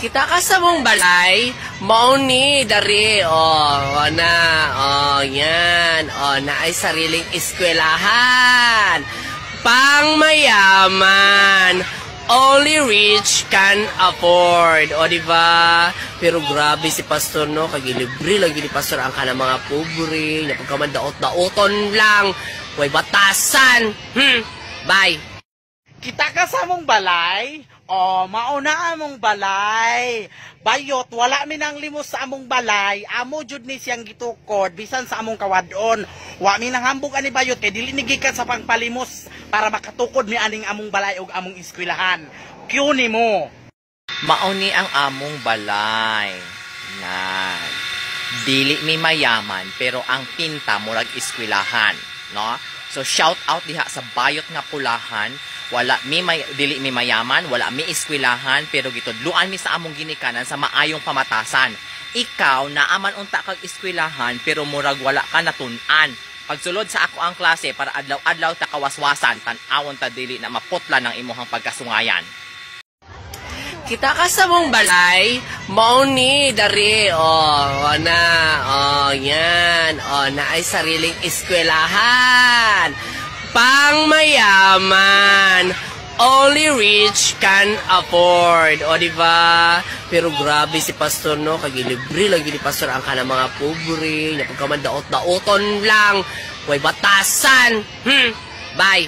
Kita ka sa mong balay, mauni, dari, yan, na ay sariling eskwelahan. Pangmayaman, only rich can afford. O, diba? Pero grabe si pastor, no? Kagilibre lagi ni pastor ang kanang mga pobre, na pagkamandaot-daoton lang, way batasan. Bye. Kita ka sa mong balay? Mauna among balay. Bayot, wala mi nang limos sa among balay. Amo jud ni siyang gitukod bisan sa among kawadon. Wa mi nang hambog ani bayot kay dili ni gikan sa pangpalimos para makatukod mi aning among balay ug among eskwelahan. Kyo nimo. Mauni ang among balay. Na dili mi mayaman pero ang pinta murag eskwelahan, no? So shout out diha sa bayot nga pulahan. Dili mi mayaman, wala mi eskwelahan, pero gitudluan mi sa among ginikanan sa maayong pamatasan. Ikaw naaman unta kag eskwelahan pero murag wala ka natun-an. Pagsulod sa ako ang klase para adlaw-adlaw ta kawaswasan, tan-awon ta dili na maputla ng imuhang pagkasungayan. Kita ka sa mong balay, mauni, dari, yan, na ay sariling eskwelahan. Pangmayaman, only rich can afford. O, diba? Pero grabe si pastor, no? Kagilibre lagi ni pastor ang kanang mga pobre, na pagkamandaot-daoton lang, way batasan. Bye.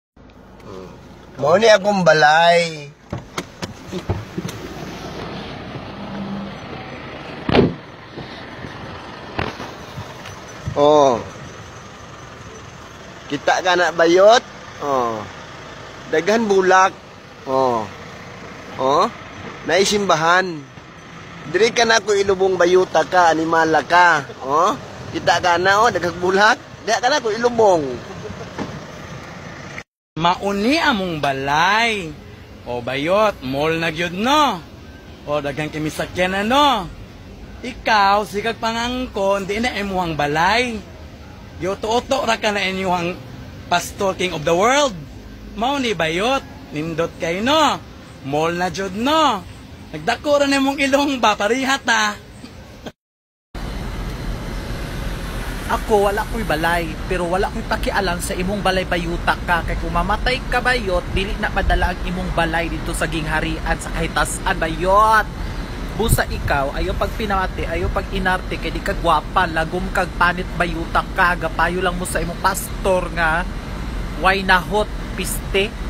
Mauni akong balay. Kita ka na bayot. Daghan bulak. Naisimbahan. Diri ka na ko ilubong bayuta ka, animala ka. Kita ka na, daghang bulak. Diri ka na ko ilubong. Mauni among balay. Bayot, mall na gyud no. Daghang kimisakyan na no. Ikaw, sigag pangangkon, di na imuhang balay. Yoto-oto ra ka na inyuhang pastor king of the world. Mao ni bayot, nindot kay no. Mall na jud no. Nagdako ra nimong ilong ba parihat ta. Ako wala ko'y balay, pero wala ko'y pakialam sa imong balay bayuta ka. Kay kung mamatay ka bayot, dili na madala ang imong balay dito sa gingharian sa kahitasan bayot. Busa ikaw, ayaw pag pinamati, ayaw pag inarte, kay di ka gwapa, lagom kag panit bayuta ka, gapayo lang mo sa imong pastor nga, why nahot, piste.